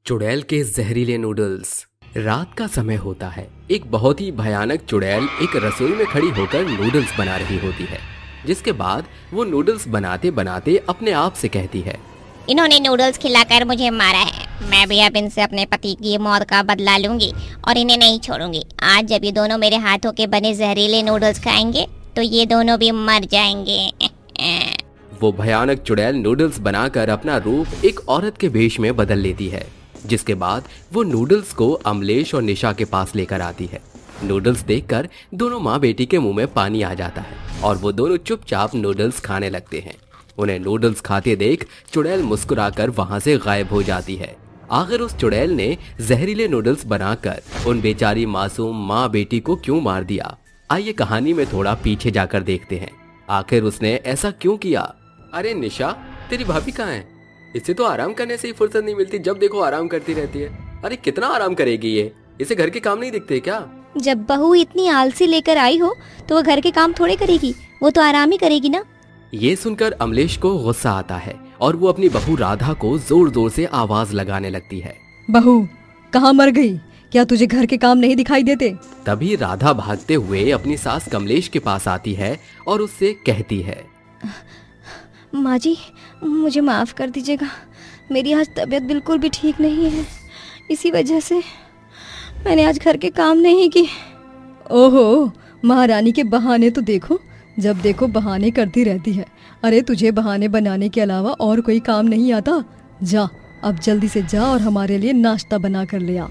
चुड़ैल के जहरीले नूडल्स। रात का समय होता है। एक बहुत ही भयानक चुड़ैल एक रसोई में खड़ी होकर नूडल्स बना रही होती है, जिसके बाद वो नूडल्स बनाते बनाते अपने आप से कहती है, इन्होंने नूडल्स खिलाकर मुझे मारा है। मैं भी अब इनसे अपने पति की मौत का बदला लूंगी और इन्हें नहीं छोड़ूंगी। आज जब ये दोनों मेरे हाथों के बने जहरीले नूडल्स खाएंगे तो ये दोनों भी मर जाएंगे। वो भयानक चुड़ैल नूडल्स बनाकर अपना रूप एक औरत के वेश में बदल लेती है, जिसके बाद वो नूडल्स को अमलेश और निशा के पास लेकर आती है। नूडल्स देखकर दोनों माँ बेटी के मुंह में पानी आ जाता है और वो दोनों चुपचाप नूडल्स खाने लगते हैं। उन्हें नूडल्स खाते देख चुड़ैल मुस्कुराकर वहां से गायब हो जाती है। आखिर उस चुड़ैल ने जहरीले नूडल्स बनाकर उन बेचारी मासूम माँ बेटी को क्यों मार दिया? आइए कहानी में थोड़ा पीछे जाकर देखते हैं, आखिर उसने ऐसा क्यों किया। अरे निशा, तेरी भाभी कहाँ है? इससे तो आराम करने से ही फुर्सत नहीं मिलती, जब देखो आराम करती रहती है। अरे कितना आराम करेगी ये? इसे घर के काम नहीं दिखते क्या? जब बहू इतनी आलसी लेकर आई हो तो वो घर के काम थोड़े करेगी, वो तो आराम ही करेगी ना। ये सुनकर अमलेश को गुस्सा आता है और वो अपनी बहू राधा को जोर जोर से आवाज लगाने लगती है। बहू, कहाँ मर गई? क्या तुझे घर के काम नहीं दिखाई देते? तभी राधा भागते हुए अपनी सास कमलेश के पास आती है और उससे कहती है, माँ जी, मुझे माफ़ कर दीजिएगा, मेरी आज तबीयत बिल्कुल भी ठीक नहीं है, इसी वजह से मैंने आज घर के काम नहीं किए। ओहो, महारानी के बहाने तो देखो, जब देखो बहाने करती रहती है। अरे तुझे बहाने बनाने के अलावा और कोई काम नहीं आता? जा, अब जल्दी से जा और हमारे लिए नाश्ता बना कर ले आ।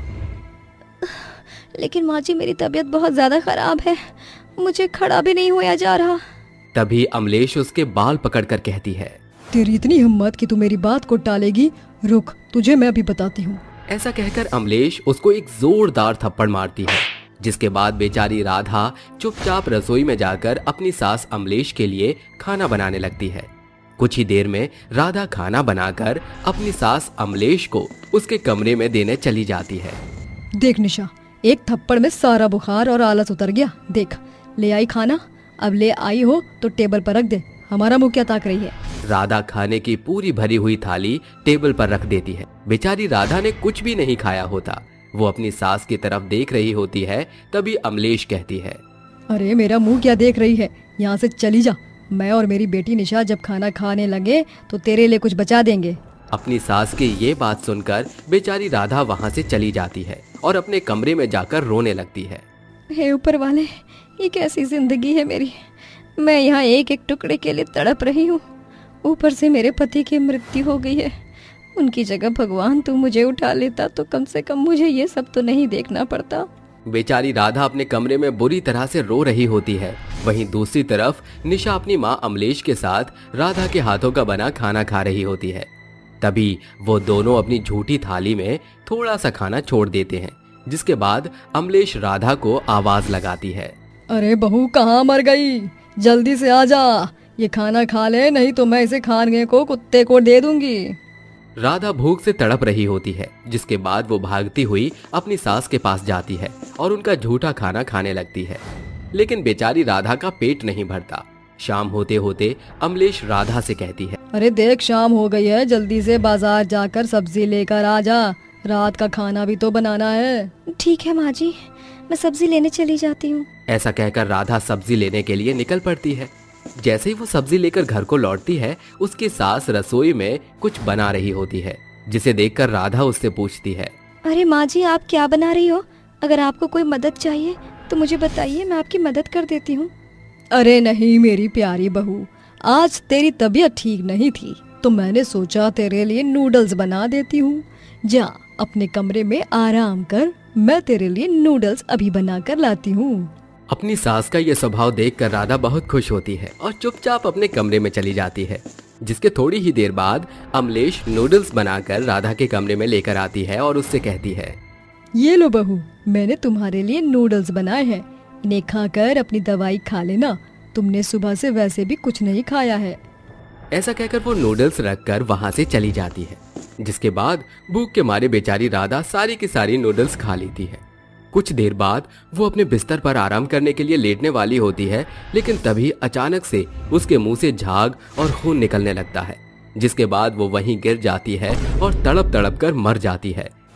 लेकिन माँ जी, मेरी तबीयत बहुत ज़्यादा ख़राब है, मुझे खड़ा भी नहीं होया जा रहा। तभी अमलेश उसके बाल पकड़कर कहती है, तेरी इतनी हिम्मत कि तू मेरी बात को टालेगी? रुक, तुझे मैं अभी बताती हूँ। ऐसा कहकर अमलेश उसको एक जोरदार थप्पड़ मारती है, जिसके बाद बेचारी राधा चुपचाप रसोई में जाकर अपनी सास अमलेश के लिए खाना बनाने लगती है। कुछ ही देर में राधा खाना बनाकर अपनी सास अमलेश को उसके कमरे में देने चली जाती है। देख निशा, एक थप्पड़ में सारा बुखार और आलस उतर गया। देख, ले आई खाना, अब ले आई हो तो टेबल पर रख दे, हमारा मुंह क्या ताक रही है? राधा खाने की पूरी भरी हुई थाली टेबल पर रख देती है। बेचारी राधा ने कुछ भी नहीं खाया होता, वो अपनी सास की तरफ देख रही होती है। तभी अमलेश कहती है, अरे मेरा मुंह क्या देख रही है, यहाँ से चली जा। मैं और मेरी बेटी निशा जब खाना खाने लगे तो तेरे लिए कुछ बचा देंगे। अपनी सास की ये बात सुनकर बेचारी राधा वहाँ से चली जाती है और अपने कमरे में जाकर रोने लगती है। हे ऊपर वाले, ये कैसी जिंदगी है मेरी, मैं यहाँ एक एक टुकड़े के लिए तड़प रही हूँ, ऊपर से मेरे पति की मृत्यु हो गई है। उनकी जगह भगवान तू मुझे उठा लेता तो कम से कम मुझे ये सब तो नहीं देखना पड़ता। बेचारी राधा अपने कमरे में बुरी तरह से रो रही होती है। वहीं दूसरी तरफ निशा अपनी माँ अमलेश के साथ राधा के हाथों का बना खाना खा रही होती है। तभी वो दोनों अपनी झूठी थाली में थोड़ा सा खाना छोड़ देते हैं, जिसके बाद अमलेश राधा को आवाज लगाती है, अरे बहू, कहाँ मर गई? जल्दी से आ जा, ये खाना खा ले, नहीं तो मैं इसे खाने को कुत्ते को दे दूंगी। राधा भूख से तड़प रही होती है, जिसके बाद वो भागती हुई अपनी सास के पास जाती है और उनका झूठा खाना खाने लगती है। लेकिन बेचारी राधा का पेट नहीं भरता। शाम होते होते अमलेश राधा से कहती है, अरे देख, शाम हो गई है, जल्दी से बाजार जाकर सब्जी लेकर आ जा, रात का खाना भी तो बनाना है। ठीक है माँ जी, मैं सब्जी लेने चली जाती हूँ। ऐसा कहकर राधा सब्जी लेने के लिए निकल पड़ती है। जैसे ही वो सब्जी लेकर घर को लौटती है, उसकी सास रसोई में कुछ बना रही होती है, जिसे देखकर राधा उससे पूछती है, अरे माँ जी, आप क्या बना रही हो? अगर आपको कोई मदद चाहिए तो मुझे बताइए, मैं आपकी मदद कर देती हूँ। अरे नहीं मेरी प्यारी बहू, आज तेरी तबीयत ठीक नहीं थी तो मैंने सोचा तेरे लिए नूडल्स बना देती हूँ। जा अपने कमरे में आराम कर, मैं तेरे लिए नूडल्स अभी बना कर लाती हूँ। अपनी सास का ये स्वभाव देखकर राधा बहुत खुश होती है और चुपचाप अपने कमरे में चली जाती है। जिसके थोड़ी ही देर बाद अमलेश नूडल्स बनाकर राधा के कमरे में लेकर आती है और उससे कहती है, ये लो बहू, मैंने तुम्हारे लिए नूडल्स बनाए हैं, इन्हें खाकर अपनी दवाई खा लेना, तुमने सुबह से वैसे भी कुछ नहीं खाया है। ऐसा कहकर वो नूडल्स रखकर वहाँ से चली जाती है। जिसके बाद भूख के मारे बेचारी राधा सारी की सारी नूडल्स खा लेती है। कुछ देर बाद वो अपने बिस्तर पर आराम करने के लिए लेटने वाली होती है, लेकिन तभी अचानक से उसके मुंह से झाग और खून निकलने लगता है, जिसके बाद वो वहीं गिर जाती है और तड़प तड़प कर मर जाती है।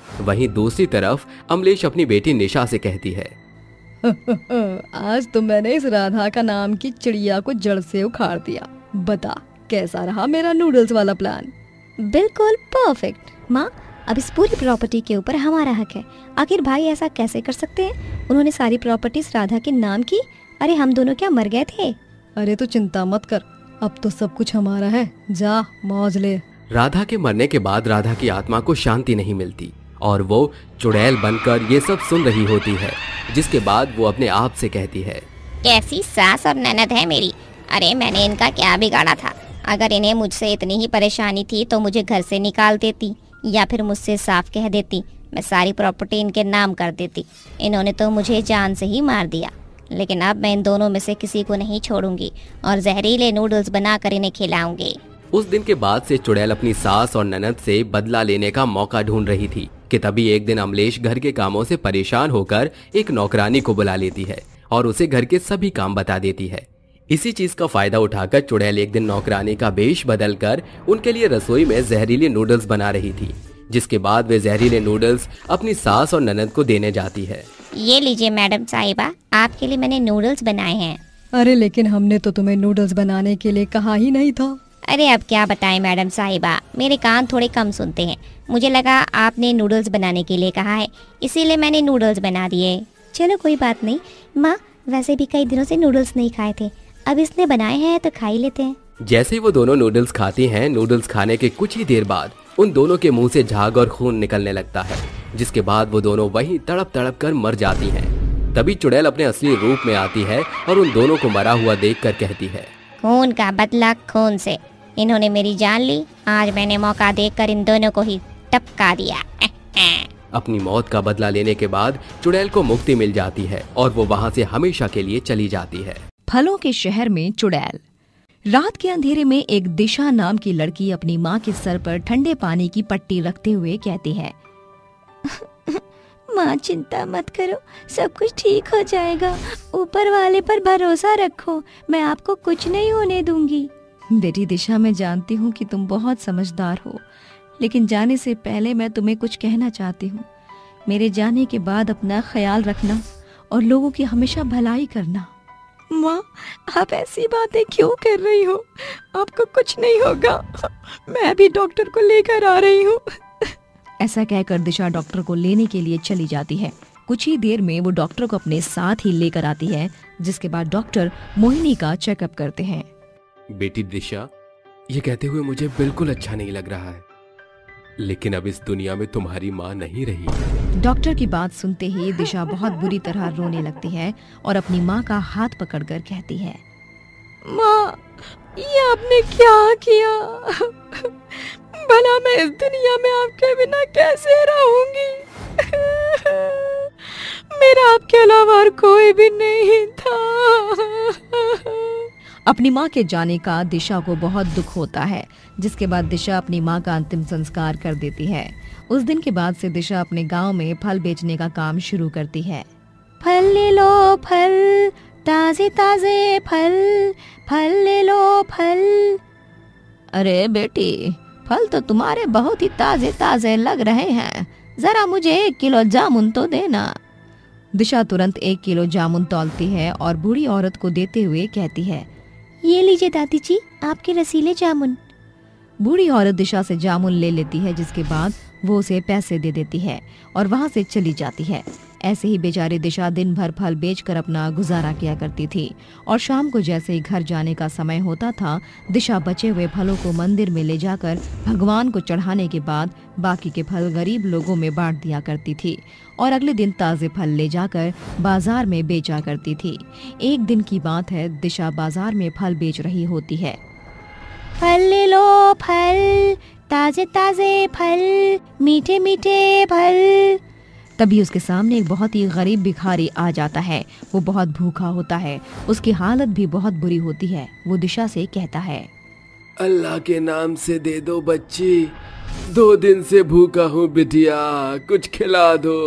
वहीं दूसरी तरफ अमलेश अपनी बेटी निशा से कहती है, आज तो मैंने इस राधा का नाम की चिड़िया को जड़ से उखाड़ दिया। बता कैसा रहा मेरा नूडल्स वाला प्लान? बिल्कुल परफेक्ट माँ। अब इस पूरी प्रॉपर्टी के ऊपर हमारा हक है। आखिर भाई ऐसा कैसे कर सकते हैं? उन्होंने सारी प्रॉपर्टीज राधा के नाम की। अरे हम दोनों क्या मर गए थे? अरे तो चिंता मत कर, अब तो सब कुछ हमारा है। जा मौज ले। राधा के मरने के बाद राधा की आत्मा को शांति नहीं मिलती और वो चुड़ैल बनकर ये सब सुन रही होती है, जिसके बाद वो अपने आप से कहती है, कैसी सास और ननद है मेरी। अरे मैंने इनका क्या बिगाड़ा था? अगर इन्हें मुझसे इतनी ही परेशानी थी तो मुझे घर से निकाल देती या फिर मुझसे साफ कह देती, मैं सारी प्रॉपर्टी इनके नाम कर देती। इन्होंने तो मुझे जान से ही मार दिया, लेकिन अब मैं इन दोनों में से किसी को नहीं छोड़ूंगी और जहरीले नूडल्स बनाकर इन्हें खिलाऊंगी। उस दिन के बाद से चुड़ैल अपनी सास और ननद से बदला लेने का मौका ढूंढ रही थी कि तभी एक दिन अमलेश घर के कामों से परेशान होकर एक नौकरानी को बुला लेती है और उसे घर के सभी काम बता देती है। इसी चीज का फायदा उठाकर चुड़ैल एक दिन नौकरानी का वेश बदलकर उनके लिए रसोई में जहरीले नूडल्स बना रही थी, जिसके बाद वे जहरीले नूडल्स अपनी सास और ननद को देने जाती है। ये लीजिए मैडम साहिबा, आपके लिए मैंने नूडल्स बनाए हैं। अरे लेकिन हमने तो तुम्हें नूडल्स बनाने के लिए कहा ही नहीं था। अरे अब क्या बताएं मैडम साहिबा, मेरे कान थोड़े कम सुनते हैं। मुझे लगा आपने नूडल्स बनाने के लिए कहा है, इसीलिए मैंने नूडल्स बना दिए। चलो कोई बात नहीं माँ, वैसे भी कई दिनों से नूडल्स नहीं खाए थे, अब इसने बनाए हैं तो खा ही लेते हैं। जैसे ही वो दोनों नूडल्स खाती हैं, नूडल्स खाने के कुछ ही देर बाद उन दोनों के मुंह से झाग और खून निकलने लगता है, जिसके बाद वो दोनों वहीं तड़प तड़प कर मर जाती हैं। तभी चुड़ैल अपने असली रूप में आती है और उन दोनों को मरा हुआ देखकर कहती है, खून का बदला खून से। इन्होंने मेरी जान ली, आज मैंने मौका देखकर इन दोनों को ही टपका दिया। अपनी मौत का बदला लेने के बाद चुड़ैल को मुक्ति मिल जाती है और वो वहाँ से हमेशा के लिए चली जाती है। फलों के शहर में चुड़ैल। रात के अंधेरे में एक दिशा नाम की लड़की अपनी माँ के सर पर ठंडे पानी की पट्टी रखते हुए कहती है, माँ चिंता मत करो, सब कुछ ठीक हो जाएगा। ऊपर वाले पर भरोसा रखो, मैं आपको कुछ नहीं होने दूंगी। बेटी दिशा, मैं जानती हूँ कि तुम बहुत समझदार हो, लेकिन जाने से पहले मैं तुम्हें कुछ कहना चाहती हूँ। मेरे जाने के बाद अपना ख्याल रखना और लोगों की हमेशा भलाई करना। माँ आप ऐसी बातें क्यों कर रही हो? आपको कुछ नहीं होगा, मैं भी डॉक्टर को लेकर आ रही हूँ। ऐसा कहकर दिशा डॉक्टर को लेने के लिए चली जाती है। कुछ ही देर में वो डॉक्टर को अपने साथ ही लेकर आती है, जिसके बाद डॉक्टर मोहिनी का चेकअप करते हैं। बेटी दिशा, ये कहते हुए मुझे बिल्कुल अच्छा नहीं लग रहा है, लेकिन अब इस दुनिया में तुम्हारी माँ नहीं रही। डॉक्टर की बात सुनते ही दिशा बहुत बुरी तरह रोने लगती है और अपनी माँ का हाथ पकड़कर कहती है, माँ ये आपने क्या किया? भला मैं इस दुनिया में आपके बिना कैसे रहूंगी? मेरा आपके अलावा और कोई भी नहीं था। अपनी माँ के जाने का दिशा को बहुत दुख होता है, जिसके बाद दिशा अपनी माँ का अंतिम संस्कार कर देती है। उस दिन के बाद से दिशा अपने गांव में फल बेचने का काम शुरू करती है। फल ले लो फल, ताजे ताजे फल, फल ले लो फल। अरे बेटी, फल तो तुम्हारे बहुत ही ताजे ताजे लग रहे हैं, जरा मुझे 1 किलो जामुन तो देना। दिशा तुरंत 1 किलो जामुन तौलती है और बूढ़ी औरत को देते हुए कहती है, ये लीजिए दादी जी आपके रसीले जामुन। बूढ़ी औरत दिशा से जामुन ले लेती है, जिसके बाद वो उसे पैसे दे देती है और वहाँ से चली जाती है। ऐसे ही बेचारी दिशा दिन भर फल बेचकर अपना गुजारा किया करती थी और शाम को जैसे ही घर जाने का समय होता था, दिशा बचे हुए फलों को मंदिर में ले जाकर भगवान को चढ़ाने के बाद बाकी के फल गरीब लोगों में बांट दिया करती थी और अगले दिन ताजे फल ले जाकर बाजार में बेचा करती थी। एक दिन की बात है, दिशा बाजार में फल बेच रही होती है। फल ले लो फल, ताजे ताजे फल, मीठे मीठे फल। तभी उसके सामने एक बहुत ही गरीब भिखारी आ जाता है। वो बहुत भूखा होता है, उसकी हालत भी बहुत बुरी होती है। वो दिशा से कहता है, अल्लाह के नाम से दे दो बच्ची, 2 दिन से भूखा हूँ बिटिया, कुछ खिला दो।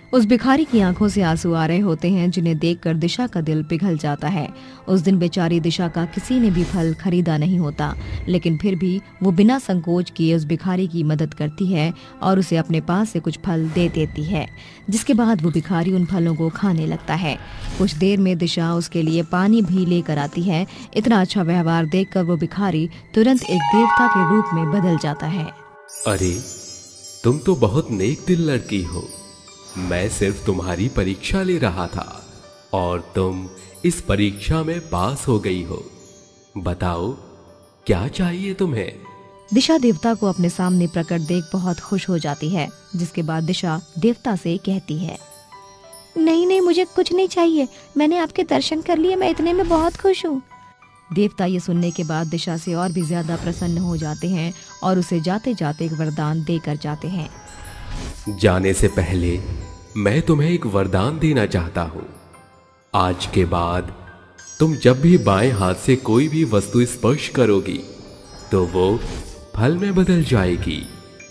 उस भिखारी की आंखों से आंसू आ रहे होते हैं, जिन्हें देखकर दिशा का दिल पिघल जाता है। उस दिन बेचारी दिशा का किसी ने भी फल खरीदा नहीं होता, लेकिन फिर भी वो बिना संकोच किए उस भिखारी की मदद करती है और उसे अपने पास से कुछ फल दे देती है, जिसके बाद वो भिखारी उन फलों को खाने लगता है। कुछ देर में दिशा उसके लिए पानी भी लेकर आती है। इतना अच्छा व्यवहार देखकर वो भिखारी तुरंत एक देवता के रूप में बदल जाता है। अरे तुम तो बहुत नेक दिल लड़की हो। मैं सिर्फ तुम्हारी परीक्षा ले रहा था और तुम इस परीक्षा में पास हो गई हो। बताओ क्या चाहिए तुम्हें? दिशा देवता को अपने सामने प्रकट देख बहुत खुश हो जाती है, जिसके बाद दिशा देवता से कहती है, नहीं नहीं, मुझे कुछ नहीं चाहिए, मैंने आपके दर्शन कर लिए, मैं इतने में बहुत खुश हूँ। देवता ये सुनने के बाद दिशा से और भी ज्यादा प्रसन्न हो जाते हैं और उसे जाते जाते एक वरदान देकर जाते हैं। जाने से पहले मैं तुम्हें एक वरदान देना चाहता हूं। आज के बाद तुम जब भी बाएं हाथ से कोई भी वस्तु स्पर्श करोगी तो वो फल में बदल जाएगी।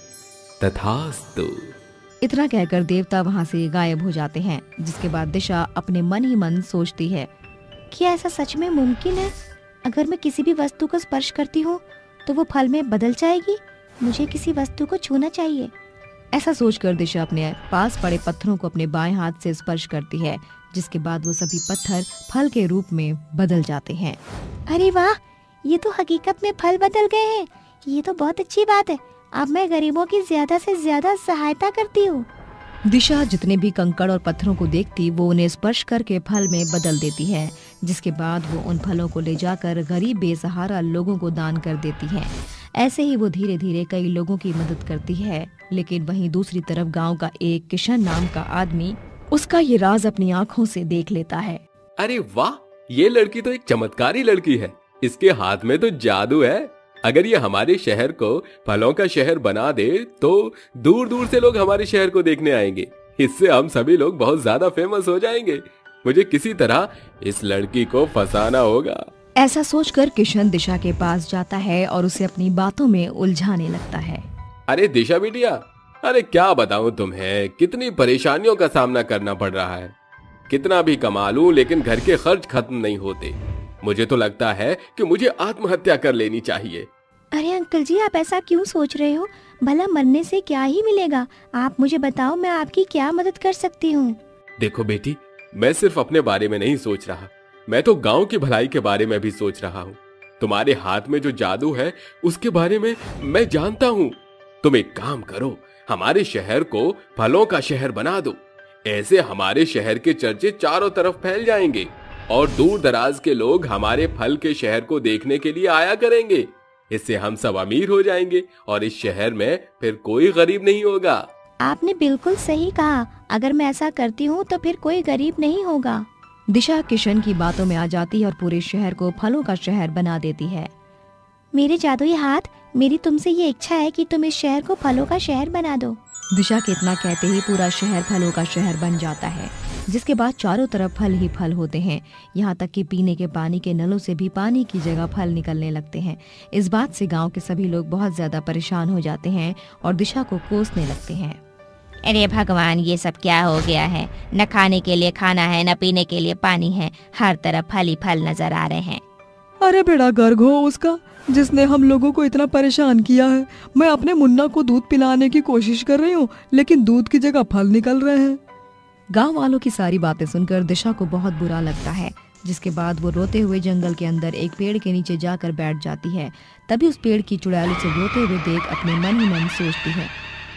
तथास्तु। इतना कहकर देवता वहां से गायब हो जाते हैं, जिसके बाद दिशा अपने मन ही मन सोचती है, क्या ऐसा सच में मुमकिन है? अगर मैं किसी भी वस्तु को स्पर्श करती हूँ तो वो फल में बदल जाएगी। मुझे किसी वस्तु को छूना चाहिए। ऐसा सोचकर दिशा अपने पास पड़े पत्थरों को अपने बाएं हाथ से स्पर्श करती है, जिसके बाद वो सभी पत्थर फल के रूप में बदल जाते हैं। अरे वाह, ये तो हकीकत में फल बदल गए हैं। ये तो बहुत अच्छी बात है। अब मैं गरीबों की ज्यादा से ज्यादा सहायता करती हूँ। दिशा जितने भी कंकड़ और पत्थरों को देखती वो उन्हें स्पर्श करके फल में बदल देती है, जिसके बाद वो उन फलों को ले जाकर गरीब बेसहारा लोगों को दान कर देती है। ऐसे ही वो धीरे धीरे कई लोगों की मदद करती है। लेकिन वहीं दूसरी तरफ गांव का एक किशन नाम का आदमी उसका ये राज अपनी आंखों से देख लेता है। अरे वाह, ये लड़की तो एक चमत्कारी लड़की है। इसके हाथ में तो जादू है। अगर ये हमारे शहर को फलों का शहर बना दे तो दूर दूर से लोग हमारे शहर को देखने आएंगे। इससे हम सभी लोग बहुत ज्यादा फेमस हो जाएंगे। मुझे किसी तरह इस लड़की को फंसाना होगा। ऐसा सोचकर किशन दिशा के पास जाता है और उसे अपनी बातों में उलझाने लगता है। अरे दिशा बिटिया, अरे क्या बताऊं तुम्हें, कितनी परेशानियों का सामना करना पड़ रहा है। कितना भी कमा लूं लेकिन घर के खर्च खत्म नहीं होते। मुझे तो लगता है कि मुझे आत्महत्या कर लेनी चाहिए। अरे अंकल जी, आप ऐसा क्यों सोच रहे हो? भला मरने से क्या ही मिलेगा? आप मुझे बताओ, मैं आपकी क्या मदद कर सकती हूँ? देखो बेटी, मैं सिर्फ अपने बारे में नहीं सोच रहा, मैं तो गांव की भलाई के बारे में भी सोच रहा हूँ। तुम्हारे हाथ में जो जादू है उसके बारे में मैं जानता हूँ। तुम एक काम करो, हमारे शहर को फलों का शहर बना दो। ऐसे हमारे शहर के चर्चे चारों तरफ फैल जाएंगे और दूर दराज के लोग हमारे फल के शहर को देखने के लिए आया करेंगे। इससे हम सब अमीर हो जाएंगे और इस शहर में फिर कोई गरीब नहीं होगा। आपने बिल्कुल सही कहा। अगर मैं ऐसा करती हूँ तो फिर कोई गरीब नहीं होगा। दिशा किशन की बातों में आ जाती है और पूरे शहर को फलों का शहर बना देती है। मेरे जादुई हाथ, मेरी तुमसे ये इच्छा है कि तुम इस शहर को फलों का शहर बना दो। दिशा के इतना कहते ही पूरा शहर फलों का शहर बन जाता है, जिसके बाद चारों तरफ फल ही फल होते हैं। यहाँ तक कि पीने के पानी के नलों से भी पानी की जगह फल निकलने लगते हैं। इस बात से गांव के सभी लोग बहुत ज्यादा परेशान हो जाते हैं और दिशा को कोसने लगते हैं। अरे भगवान, ये सब क्या हो गया है? न खाने के लिए खाना है, न पीने के लिए पानी है। हर तरफ फल ही फल नजर आ रहे हैं। अरे बेड़ा गर्ग हो उसका, जिसने हम लोगों को इतना परेशान किया है। मैं अपने मुन्ना को दूध पिलाने की कोशिश कर रही हूँ, लेकिन दूध की जगह फल निकल रहे हैं। गांव वालों की सारी बातें सुनकर दिशा को बहुत बुरा लगता है, जिसके बाद वो रोते हुए जंगल के अंदर एक पेड़ के नीचे जाकर बैठ जाती है। तभी उस पेड़ की चुड़ैल उसे रोते हुए देख अपने मन ही मन सोचती है,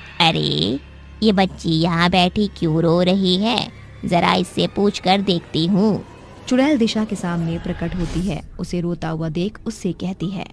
अरे ये बच्ची यहाँ बैठी क्यों रो रही है? जरा इससे पूछ कर देखती हूँ। चुड़ैल दिशा के सामने प्रकट होती है। उसे रोता हुआ देख उससे कहती है,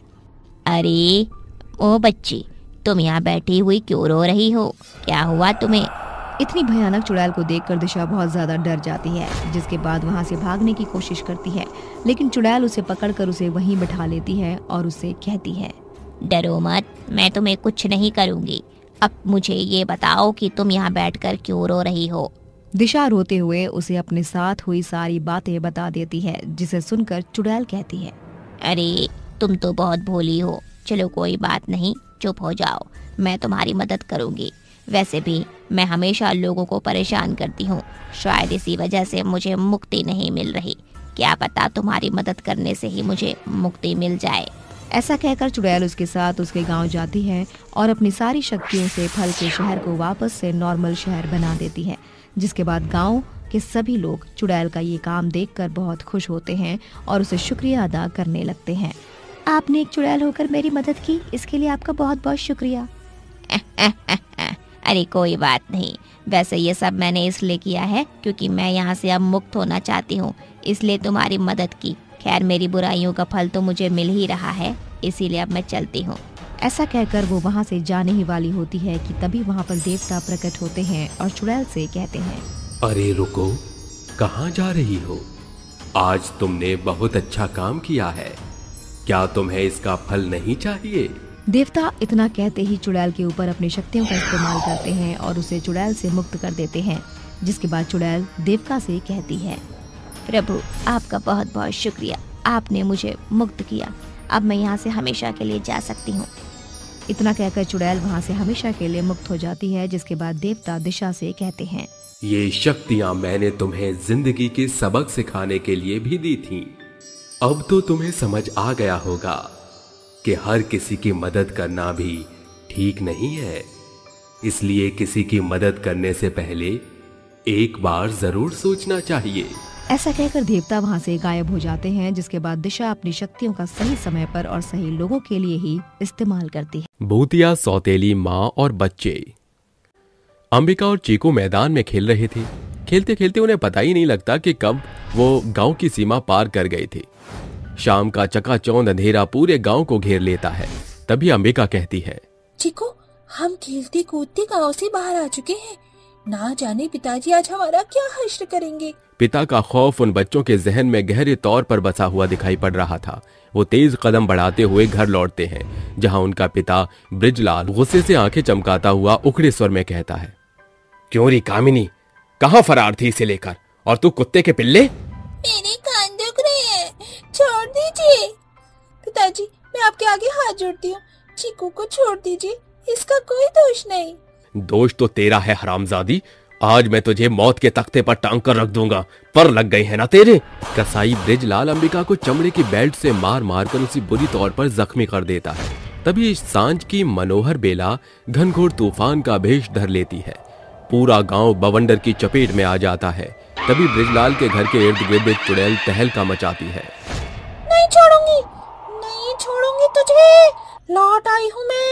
अरे ओ बच्ची, तुम यहाँ बैठी हुई क्यों रो रही हो? क्या हुआ तुम्हें? इतनी भयानक चुड़ैल को देखकर दिशा बहुत ज्यादा डर जाती है, जिसके बाद वहाँ से भागने की कोशिश करती है। लेकिन चुड़ैल उसे पकड़कर उसे वहीं बैठा लेती है और उससे कहती है, डरो मत, मैं तुम्हें कुछ नहीं करूँगी। अब मुझे ये बताओ कि तुम यहाँ बैठकर क्यों रो रही हो? दिशा रोते हुए उसे अपने साथ हुई सारी बातें बता देती है, जिसे सुनकर चुड़ैल कहती है, अरे तुम तो बहुत भोली हो। चलो कोई बात नहीं, चुप हो जाओ, मैं तुम्हारी मदद करूंगी। वैसे भी मैं हमेशा लोगों को परेशान करती हूँ, शायद इसी वजह से मुझे मुक्ति नहीं मिल रही। क्या पता तुम्हारी मदद करने से ही मुझे मुक्ति मिल जाए। ऐसा कहकर चुड़ैल उसके साथ उसके गांव जाती है और अपनी सारी शक्तियों से फल के शहर को वापस से नॉर्मल शहर बना देती है। जिसके बाद गांव के सभी लोग चुड़ैल का ये काम देखकर बहुत खुश होते हैं और उसे शुक्रिया अदा करने लगते हैं। आपने एक चुड़ैल होकर मेरी मदद की, इसके लिए आपका बहुत बहुत शुक्रिया। अरे कोई बात नहीं, वैसे ये सब मैंने इसलिए किया है क्योंकि मैं यहाँ से अब मुक्त होना चाहती हूँ, इसलिए तुम्हारी मदद की। खैर मेरी बुराइयों का फल तो मुझे मिल ही रहा है, इसीलिए अब मैं चलती हूँ। ऐसा कहकर वो वहाँ से जाने ही वाली होती है कि तभी वहाँ पर देवता प्रकट होते हैं और चुड़ैल से कहते हैं, अरे रुको, कहाँ जा रही हो? आज तुमने बहुत अच्छा काम किया है, क्या तुम्हें इसका फल नहीं चाहिए? देवता इतना कहते ही चुड़ैल के ऊपर अपनी शक्तियों का इस्तेमाल करते हैं और उसे चुड़ैल से मुक्त कर देते हैं। जिसके बाद चुड़ैल देवता से कहती है, प्रभु आपका बहुत बहुत शुक्रिया, आपने मुझे मुक्त किया। अब मैं यहाँ से हमेशा के लिए जा सकती हूँ। इतना कहकर चुड़ैल वहाँ से हमेशा के लिए मुक्त हो जाती है। जिसके बाद देवता दिशा से कहते हैं, ये शक्तियां मैंने तुम्हें जिंदगी के सबक सिखाने के लिए भी दी थीं। अब तो तुम्हें समझ आ गया होगा कि हर किसी की मदद करना भी ठीक नहीं है, इसलिए किसी की मदद करने से पहले एक बार जरूर सोचना चाहिए। ऐसा कहकर देवता वहाँ से गायब हो जाते हैं। जिसके बाद दिशा अपनी शक्तियों का सही समय पर और सही लोगों के लिए ही इस्तेमाल करती है। भूतिया, सौतेली माँ और बच्चे। अंबिका और चीकू मैदान में खेल रहे थे। खेलते खेलते उन्हें पता ही नहीं लगता कि कब वो गांव की सीमा पार कर गए थे। शाम का चकाचौंध अंधेरा पूरे गांव को घेर लेता है। तभी अंबिका कहती है, चीकू, हम खेलते कूदते गांव से बाहर आ चुके हैं, ना जाने पिताजी आज हमारा क्या हश्र करेंगे। पिता का खौफ उन बच्चों के जहन में गहरे तौर पर बसा हुआ दिखाई पड़ रहा था। वो तेज कदम बढ़ाते हुए घर लौटते हैं, जहां उनका पिता ब्रिजलाल गुस्से से आंखें चमकाता हुआ उखड़े स्वर में कहता है, क्यों री कामिनी, कहाँ फरार थी इसे लेकर? और तू कुत्ते के पिल्ले? मेरे कान दुख रहे हैं, छोड़ दीजिए। पिताजी, मैं आपके आगे हाथ जोड़ती हूँ, चीकू को छोड़ दीजिए, इसका कोई दोष नहीं। दोष तो तेरा है हरामजादी, आज मैं तुझे मौत के तख्ते पर टांग कर रख दूंगा। पर लग गए हैं ना तेरे। कसाई ब्रिजलाल अंबिका को चमड़े की बेल्ट से मार मार कर उसी बुरी तौर पर जख्मी कर देता है। तभी सांझ की मनोहर बेला घनघोर तूफान का भेष धर लेती है। पूरा गांव बवंडर की चपेट में आ जाता है। तभी ब्रिजलाल के घर के इर्द गिर्द एक चुड़ैल तहलका मचाती है। नहीं छोड़ूंगी, नहीं छोड़ूंगी तुझे, लौट आई हूँ मैं।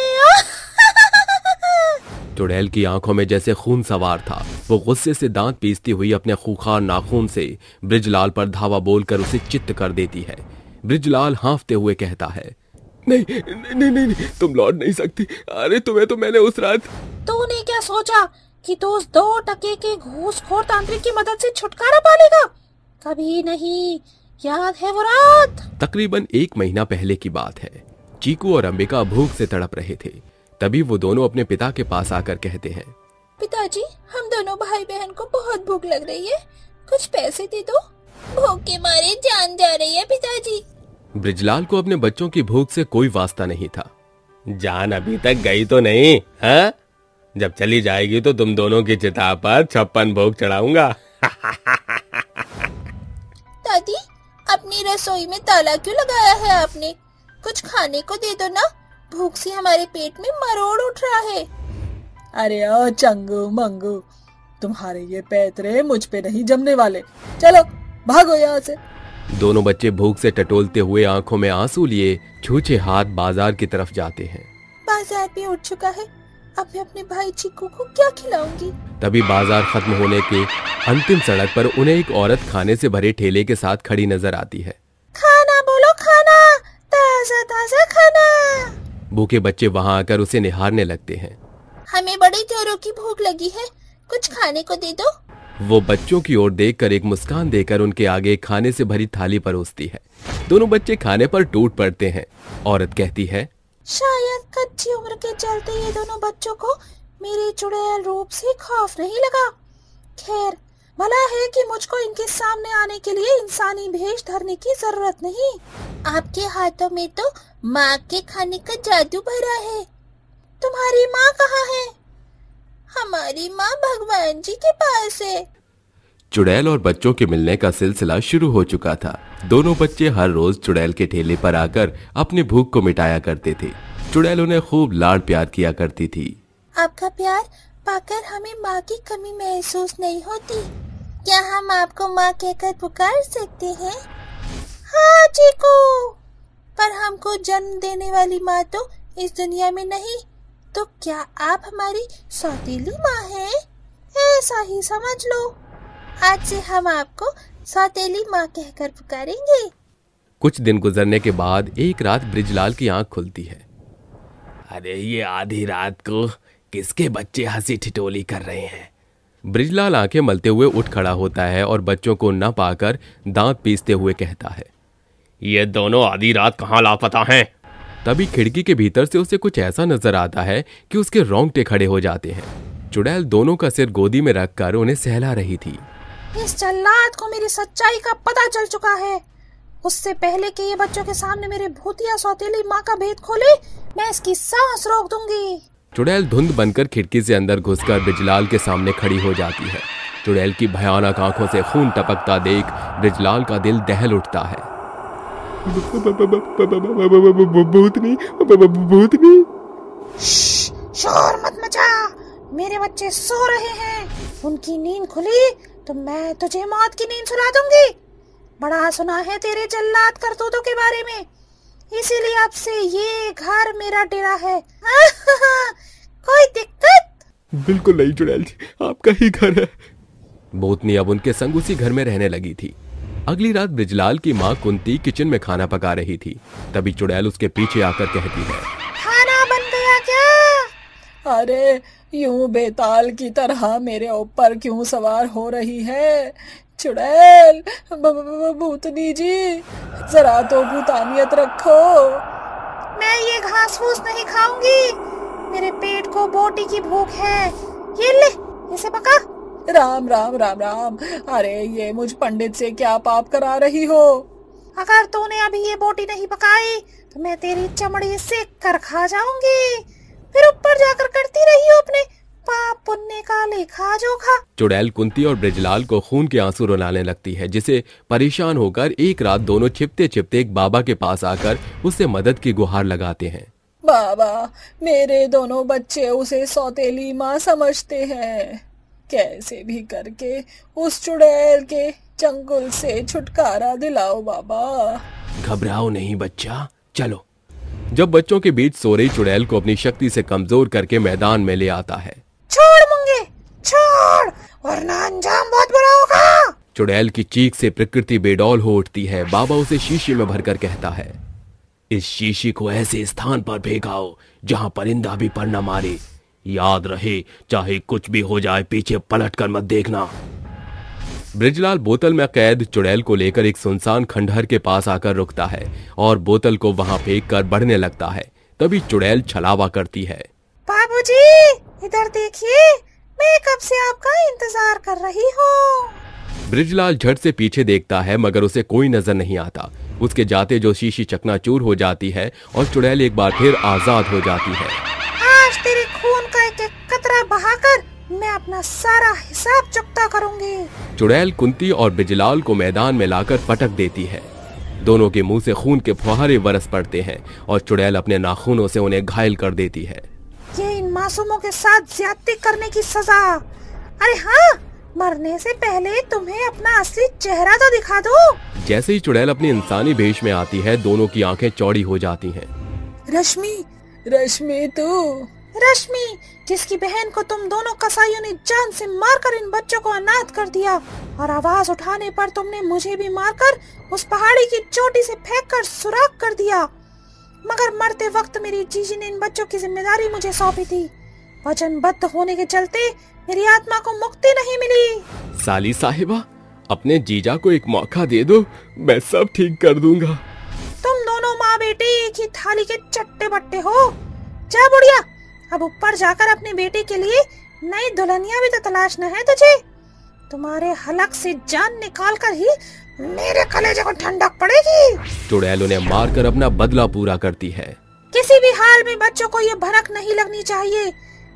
चुड़ैल की आंखों में जैसे खून सवार था। वो गुस्से से दांत पीसती हुई अपने खूंखार नाखून से ब्रिजलाल पर धावा बोलकर उसे चित्त कर देती है। ब्रिजलाल हांफते हुए कहता है, नहीं नहीं नहीं, नहीं तुम लौट नहीं सकती। अरे तुम्हें तो मैंने उस रात। तूने क्या सोचा कि तू उस 2 टके के घूसखोर तांत्रिक की मदद से छुटकारा पा लेगा? कभी नहीं, याद है वो रात? तकरीबन 1 महीना पहले की बात है। चीकू और अंबिका भूख से तड़प रहे थे। तभी वो दोनों अपने पिता के पास आकर कहते हैं, पिताजी, हम दोनों भाई बहन को बहुत भूख लग रही है, कुछ पैसे दे दो, भूख के मारे जान जा रही है पिताजी। ब्रिजलाल को अपने बच्चों की भूख से कोई वास्ता नहीं था। जान अभी तक गई तो नहीं है? जब चली जाएगी तो तुम दोनों की चिता पर 56 भोग चढ़ाऊंगा। दादी, अपनी रसोई में ताला क्यों लगाया है आपने? कुछ खाने को दे दो ना, भूख से हमारे पेट में मरोड़ उठ रहा है। अरे ओ चंगू मंगू, तुम्हारे ये पैतरे मुझ पे नहीं जमने वाले, चलो भागो यहाँ से। दोनों बच्चे भूख से टटोलते हुए आंखों में आंसू लिए छूछे हाथ बाजार की तरफ जाते हैं। बाजार भी उठ चुका है, अब मैं अपने भाई चीकू को क्या खिलाऊंगी? तभी बाजार खत्म होने के अंतिम सड़क पर उन्हें एक औरत खाने से भरे ठेले के साथ खड़ी नजर आती है। खाना बोलो, खाना, ताजा ताजा खाना। भूखे बच्चे वहां आकर उसे निहारने लगते हैं। हमें बड़ी जोरों की भूख लगी है, कुछ खाने को दे दो। वो बच्चों की ओर देखकर एक मुस्कान देकर उनके आगे खाने से भरी थाली परोसती है। दोनों बच्चे खाने पर टूट पड़ते हैं। औरत कहती है, शायद कच्ची उम्र के चलते ये दोनों बच्चों को मेरे चुड़ैल रूप से खौफ नहीं लगा। खैर, भला है कि मुझको इनके सामने आने के लिए इंसानी भेष धरने की जरूरत नहीं। आपके हाथों में तो माँ के खाने का जादू भरा है। तुम्हारी माँ कहाँ है? हमारी माँ भगवान जी के पास है। चुड़ैल और बच्चों के मिलने का सिलसिला शुरू हो चुका था। दोनों बच्चे हर रोज चुड़ैल के ठेले पर आकर अपनी भूख को मिटाया करते थे। चुड़ैल उन्हें खूब लाड प्यार किया करती थी। आपका प्यार पाकर हमें माँ की कमी महसूस नहीं होती। क्या हम आपको माँ कहकर पुकार सकते हैं? हाँ चीकू, पर हमको जन्म देने वाली माँ तो इस दुनिया में नहीं, तो क्या आप हमारी सौतेली माँ हैं? ऐसा ही समझ लो। आज से हम आपको सौतेली माँ कहकर पुकारेंगे। कुछ दिन गुजरने के बाद एक रात ब्रिजलाल की आंख खुलती है। अरे ये आधी रात को किसके बच्चे हंसी ठिठोली कर रहे हैं? ब्रिजलाल आंखें मलते हुए उठ खड़ा होता है और बच्चों को न पाकर दांत पीसते हुए कहता है, ये दोनों आधी रात कहाँ लापता हैं? तभी खिड़की के भीतर से उसे कुछ ऐसा नजर आता है कि उसके रोंगटे खड़े हो जाते हैं। चुड़ैल दोनों का सिर गोदी में रखकर उन्हें सहला रही थी। इस जल्लाद को मेरी सच्चाई का पता चल चुका है। उससे पहले कि ये बच्चों के सामने मेरे भूतिया सौतेली माँ का भेद खोले, मैं इसकी सांस रोक दूंगी। चुड़ैल धुंध बनकर खिड़की से अंदर घुसकर ब्रिजलाल के सामने खड़ी हो जाती है। चुड़ैल की भयानक आंखों से खून टपकता देख ब्रिजलाल का दिल दहल उठता है। भूतनी। शोर मत मचा, मेरे बच्चे सो रहे हैं। उनकी नींद खुली तो मैं तुझे मौत की नींद सुला दूंगी। बड़ा सुना है तेरे जल्लाद करतूतों के बारे में, इसीलिए अब से ये घर मेरा डेरा है। कोई दिक्कत? बिल्कुल नहीं चुड़ैल जी, आपका ही घर है। भूतनी अब उनके संग उसी घर में रहने लगी थी। अगली रात ब्रिजलाल की माँ कुंती किचन में खाना पका रही थी। तभी चुड़ैल उसके पीछे आकर कहती है, खाना बन गया क्या? अरे यूं बेताल की तरह मेरे ऊपर क्यों सवार हो रही है? चुड़ैल, भूतनी जी, जरा तो भूतानियत रखो। मैं ये घास फूस नहीं खाऊंगी, मेरे पेट को बोटी की भूख है। ये ले, इसे पका। राम राम राम राम। अरे ये मुझ पंडित से क्या पाप करा रही हो? अगर तूने अभी ये बोटी नहीं पकाई तो मैं तेरी चमड़ी सेक कर खा जाऊंगी। फिर ऊपर जाकर करती रही हो अपने पाप पुण्य का लेखा जोखा। चुड़ैल कुंती और ब्रिजलाल को खून के आंसू रुलाने लगती है, जिसे परेशान होकर एक रात दोनों छिपते छिपते एक बाबा के पास आकर उससे मदद की गुहार लगाते हैं। बाबा, मेरे दोनों बच्चे उसे सौतेली माँ समझते हैं। कैसे भी करके उस चुड़ैल के चंगुल से छुटकारा दिलाओ बाबा। घबराओ नहीं बच्चा, चलो। जब बच्चों के बीच सो रही चुड़ैल को अपनी शक्ति से कमजोर करके मैदान में ले आता है। छोड़ मुंगे, छोड़, वरना अंजाम बहुत बुरा होगा। चुड़ैल की चीख से प्रकृति बेडौल हो उठती है। बाबा उसे शीशी में भरकर कहता है, इस शीशी को ऐसे स्थान पर फेंकाओ जहां परिंदा भी पर न मारे। याद रहे, चाहे कुछ भी हो जाए, पीछे पलट कर मत देखना। ब्रिजलाल बोतल में कैद चुड़ैल को लेकर एक सुनसान खंडहर के पास आकर रुकता है और बोतल को वहां फेंककर बढ़ने लगता है। तभी चुड़ैल छलावा करती है। बाबूजी, इधर देखिए, मैं कब से आपका इंतजार कर रही हूँ। ब्रिजलाल झट से पीछे देखता है मगर उसे कोई नजर नहीं आता। उसके जाते जो शीशी चकनाचूर हो जाती है और चुड़ैल एक बार फिर आजाद हो जाती है। आज तेरे खून का एक एक कतरा बहाकर मैं अपना सारा हिसाब चुकता करूंगी। चुड़ैल कुंती और ब्रिजलाल को मैदान में लाकर पटक देती है। दोनों के मुंह से खून के फुहारे बरस पड़ते हैं और चुड़ैल अपने नाखूनों से उन्हें घायल कर देती है। ये इन मासूमों के साथ ज्यादती करने की सजा। अरे हाँ, मरने से पहले तुम्हें अपना असली चेहरा तो दिखा दो। जैसे ही चुड़ैल अपनी इंसानी भेष में आती है, दोनों की आंखें चौड़ी हो जाती हैं। रश्मि, रश्मि तू? रश्मि, जिसकी बहन को तुम दोनों कसाईयों ने जान से मारकर इन बच्चों को अनाथ कर दिया और आवाज उठाने पर तुमने मुझे भी मारकर उस पहाड़ी की चोटी से फेंककर सुराख कर दिया। मगर मरते वक्त मेरी जीजी ने इन बच्चों की जिम्मेदारी मुझे सौंपी थी। वचनबद्ध होने के चलते मेरी आत्मा को मुक्ति नहीं मिली। साली साहिबा, अपने जीजा को एक मौका दे दो, मैं सब ठीक कर दूंगा। तुम दोनों माँ बेटे एक ही थाली के चट्टे बट्टे हो। जा बुढ़िया, अब ऊपर जाकर अपने बेटे के लिए नई दुल्हनिया भी तो तलाश न है तुझे। तुम्हारे हलक से जान निकाल कर ही मेरे कलेजे को ठंडक पड़ेगी। चुड़ैल उन्हें मारकर अपना बदला पूरा करती है। किसी भी हाल में बच्चों को ये भनक नहीं लगनी चाहिए।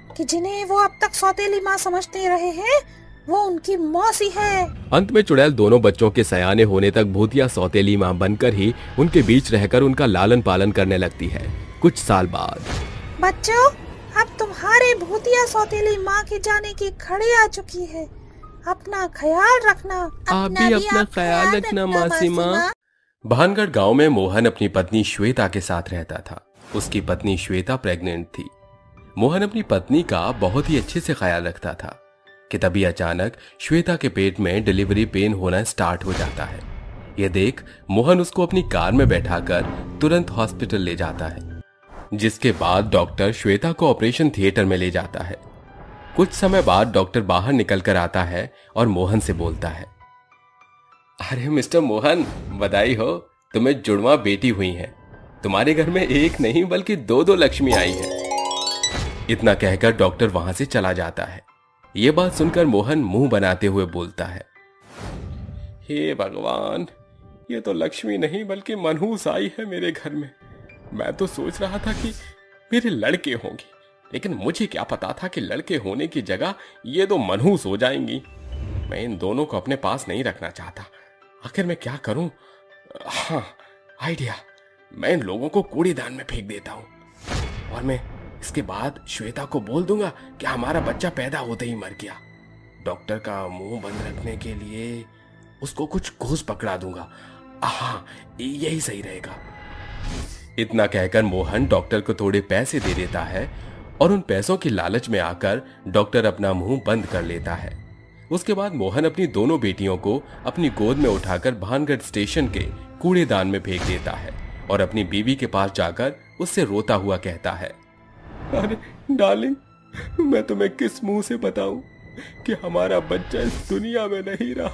कि जिन्हें वो अब तक सौतेली माँ समझते रहे हैं वो उनकी मौसी है। अंत में चुड़ैल दोनों बच्चों के सयाने होने तक भूतिया सौतेली माँ बनकर ही उनके बीच रहकर उनका लालन पालन करने लगती है। कुछ साल बाद बच्चों, अब तुम्हारे भूतिया सौतेली माँ के जाने की घड़ी आ चुकी है। अपना ख्याल रखना। आप भी अपना ख्याल रखना मौसी माँ। भानगढ़ गांव में मोहन अपनी पत्नी श्वेता के साथ रहता था। उसकी पत्नी श्वेता प्रेग्नेंट थी। मोहन अपनी पत्नी का बहुत ही अच्छे से ख्याल रखता था कि तभी अचानक श्वेता के पेट में डिलीवरी पेन होना स्टार्ट हो जाता है। यह देख मोहन उसको अपनी कार में बैठाकर तुरंत हॉस्पिटल ले जाता है, जिसके बाद डॉक्टर श्वेता को ऑपरेशन थिएटर में ले जाता है। कुछ समय बाद डॉक्टर बाहर निकलकर आता है और मोहन से बोलता है, अरे मिस्टर मोहन, बधाई हो, तुम्हें जुड़वा बेटी हुई है। तुम्हारे घर में एक नहीं बल्कि दो लक्ष्मी आई है। इतना कहकर डॉक्टर वहां से चला जाता है। ये बात सुनकर मोहन मुंह बनाते हुए बोलता है, हे भगवान, ये तो लक्ष्मी नहीं बल्कि मनहूस आई है मेरे घर में। मैं तो सोच रहा था कि मेरे लड़के होंगे, लेकिन मुझे क्या पता था कि लड़के होने की जगह ये दो मनहूस हो जाएंगी। मैं इन दोनों को अपने पास नहीं रखना चाहता। आखिर मैं क्या करूं? हाँ, आइडिया, मैं इन लोगों को कूड़ेदान में फेंक देता हूं और मैं इसके बाद श्वेता को बोल दूंगा कि हमारा बच्चा पैदा होते ही मर गया। डॉक्टर का मुंह बंद रखने के लिए उसको कुछ घूस पकड़ा दूंगा। हाँ, यही सही रहेगा। इतना कहकर मोहन डॉक्टर को थोड़े पैसे दे देता है और उन पैसों की लालच में आकर डॉक्टर अपना मुंह बंद कर लेता है। उसके बाद मोहन अपनी दोनों बेटियों को अपनी गोद में उठाकर भानगढ़ स्टेशन के कूड़ेदान में फेंक देता है और अपनी बीवी के पास जाकर उससे रोता हुआ कहता है, अरे डार्लिंग, मैं तुम्हें किस मुंह से बताऊं कि हमारा बच्चा इस दुनिया में नहीं रहा।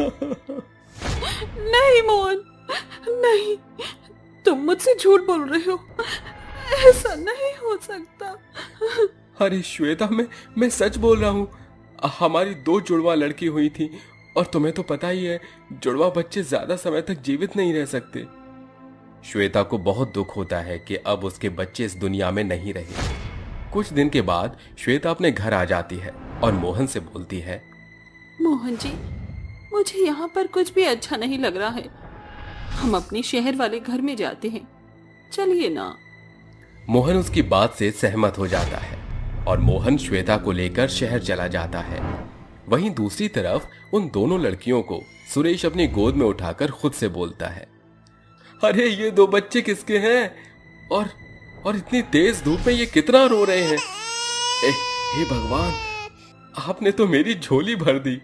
नहीं मोहन, नहीं, तुम मुझसे झूठ बोल रहे हो। ऐसा नहीं हो सकता। अरे श्वेता, मैं सच बोल रहा हूँ। हमारी 2 जुड़वा लड़की हुई थी और तुम्हें तो पता ही है, जुड़वा बच्चे ज्यादा समय तक जीवित नहीं रह सकते। श्वेता को बहुत दुख होता है कि अब उसके बच्चे इस दुनिया में नहीं रहे। कुछ दिन के बाद श्वेता अपने घर आ जाती है और मोहन से बोलती है, मोहन जी, मुझे यहाँ पर कुछ भी अच्छा नहीं लग रहा है। हम अपने शहर वाले घर में जाते हैं, चलिए ना। मोहन उसकी बात से सहमत हो जाता है और मोहन श्वेता को लेकर शहर चला जाता है। वहीं दूसरी तरफ उन दोनों लड़कियों को सुरेश अपनी गोद में उठाकर खुद से बोलता है, अरे ये 2 बच्चे किसके हैं और इतनी तेज धूप में ये कितना रो रहे हैं। हे भगवान, आपने तो मेरी झोली भर दी।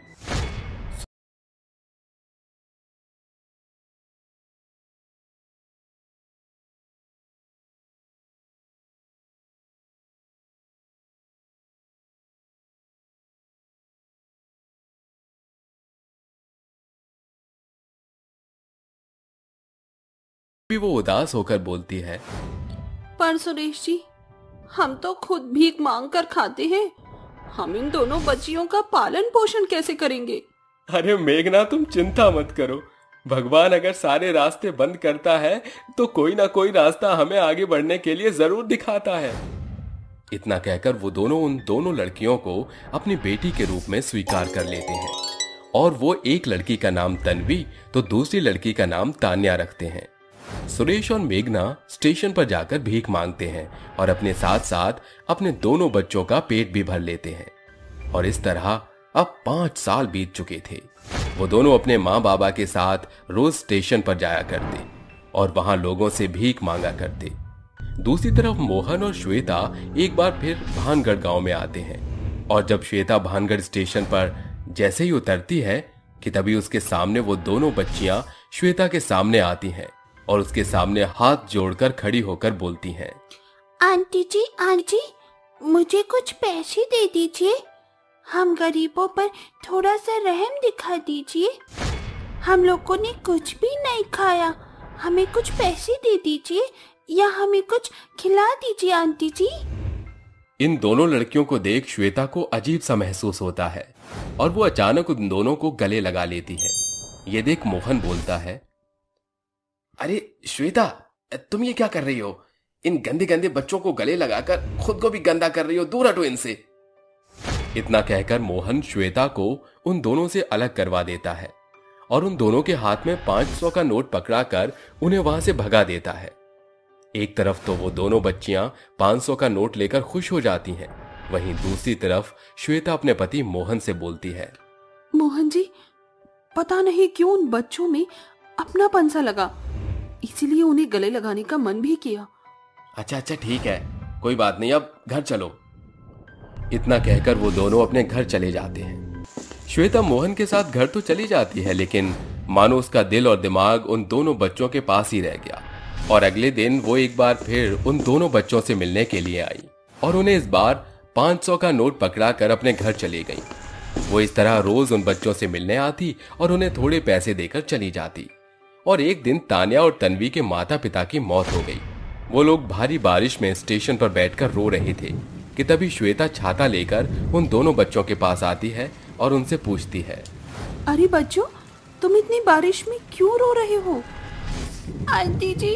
भी वो उदास होकर बोलती है, पर सुरेश जी, हम तो खुद भीख मांग कर खाते हैं। हम इन दोनों बच्चियों का पालन पोषण कैसे करेंगे? अरे मेघना, तुम चिंता मत करो। भगवान अगर सारे रास्ते बंद करता है तो कोई ना कोई रास्ता हमें आगे बढ़ने के लिए जरूर दिखाता है। इतना कहकर वो दोनों उन दोनों लड़कियों को अपनी बेटी के रूप में स्वीकार कर लेते हैं और वो एक लड़की का नाम तन्वी तो दूसरी लड़की का नाम तान्या रखते हैं। सुरेश और मेघना स्टेशन पर जाकर भीख मांगते हैं और अपने साथ साथ अपने दोनों बच्चों का पेट भी भर लेते हैं। और इस तरह अब 5 साल बीत चुके थे। वो दोनों अपने माँ बाबा के साथ रोज स्टेशन पर जाया करते और वहां लोगों से भीख मांगा करते। दूसरी तरफ मोहन और श्वेता एक बार फिर भानगढ़ गांव में आते हैं और जब श्वेता भानगढ़ स्टेशन पर जैसे ही उतरती है कि तभी उसके सामने वो दोनों बच्चियां श्वेता के सामने आती हैं और उसके सामने हाथ जोड़कर खड़ी होकर बोलती हैं, आंटी जी, मुझे कुछ पैसे दे दीजिए। हम गरीबों पर थोड़ा सा रहम दिखा दीजिए। हम लोगों ने कुछ भी नहीं खाया, हमें कुछ पैसे दे दीजिए या हमें कुछ खिला दीजिए आंटी जी। इन दोनों लड़कियों को देख श्वेता को अजीब सा महसूस होता है और वो अचानक उन दोनों को गले लगा लेती है। ये देख मोहन बोलता है, अरे श्वेता, तुम ये क्या कर रही हो? इन गंदे गंदे बच्चों को गले लगाकर खुद को भी गंदा कर रही हो, दूर हटो इनसे। इतना कहकर मोहन श्वेता को उन दोनों से अलग करवा देता है और उन दोनों के हाथ में 500 का नोट पकड़ाकर उन्हें वहां से भगा देता है। एक तरफ तो वो दोनों बच्चियां 500 का नोट लेकर खुश हो जाती हैं, वहीं दूसरी तरफ श्वेता अपने पति मोहन से बोलती है, मोहन जी, पता नहीं क्यों उन बच्चों में अपनापन सा लगा, इसीलिए उन्हें गले लगाने का मन भी किया। अच्छा ठीक है, कोई बात नहीं, अब घर चलो। इतना कहकर वो दोनों अपने घर चले जाते हैं। श्वेता मोहन के साथ घर तो चली जाती है, लेकिन मानो उसका दिल और दिमाग उन दोनों बच्चों के पास ही रह गया। और अगले दिन वो एक बार फिर उन दोनों बच्चों से मिलने के लिए आई और उन्हें इस बार 500 का नोट पकड़ाकर अपने घर चली गई। वो इस तरह रोज उन बच्चों से मिलने आती और उन्हें थोड़े पैसे देकर चली जाती। और एक दिन तान्या और तन्वी के माता पिता की मौत हो गई। वो लोग भारी बारिश में स्टेशन पर बैठकर रो रहे थे कि तभी श्वेता छाता लेकर उन दोनों बच्चों के पास आती है और उनसे पूछती है, अरे बच्चों, तुम इतनी बारिश में क्यों रो रहे हो? आंटी जी,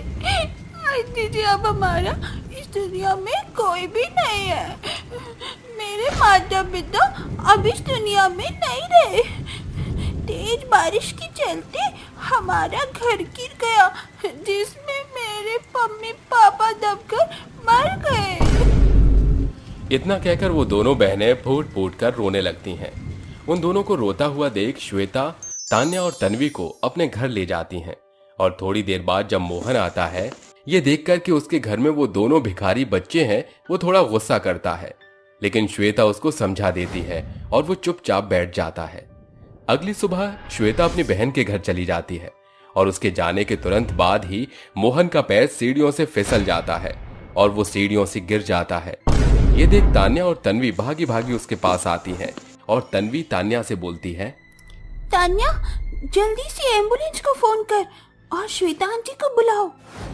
अब हमारा इस दुनिया में कोई भी नहीं है। मेरे माता पिता अब इस दुनिया में नहीं रहे। तेज बारिश के चलते हमारा घर गिर गया, जिसमें मेरे मम्मी पापा दबकर मर गए। इतना कहकर वो दोनों बहनें फूट फूट कर रोने लगती हैं। उन दोनों को रोता हुआ देख श्वेता तान्या और तन्वी को अपने घर ले जाती हैं। और थोड़ी देर बाद जब मोहन आता है, ये देखकर कि उसके घर में वो दोनों भिखारी बच्चे हैं, वो थोड़ा गुस्सा करता है, लेकिन श्वेता उसको समझा देती है और वो चुपचाप बैठ जाता है। अगली सुबह श्वेता अपनी बहन के घर चली जाती है और उसके जाने के तुरंत बाद ही मोहन का पैर सीढ़ियों से फिसल जाता है और वो सीढ़ियों से गिर जाता है। ये देख तान्या और तन्वी भागी भागी उसके पास आती हैं और तन्वी तान्या से बोलती है, तान्या, जल्दी से एम्बुलेंस को फोन कर और श्वेता आंटी को बुलाओ।